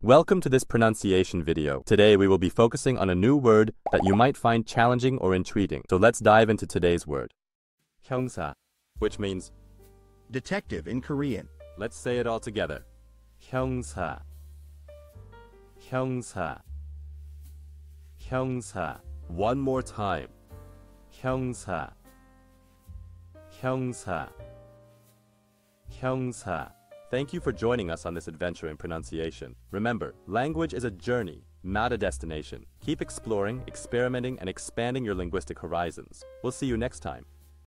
Welcome to this pronunciation video. Today we will be focusing on a new word that you might find challenging or intriguing. So let's dive into today's word. hyeongsa, which means detective in Korean. Let's say it all together. hyeongsa, hyeongsa, hyeongsa. One more time. hyeongsa, hyeongsa, hyeongsa. Thank you for joining us on this adventure in pronunciation. Remember, language is a journey, not a destination. Keep exploring, experimenting, and expanding your linguistic horizons. We'll see you next time.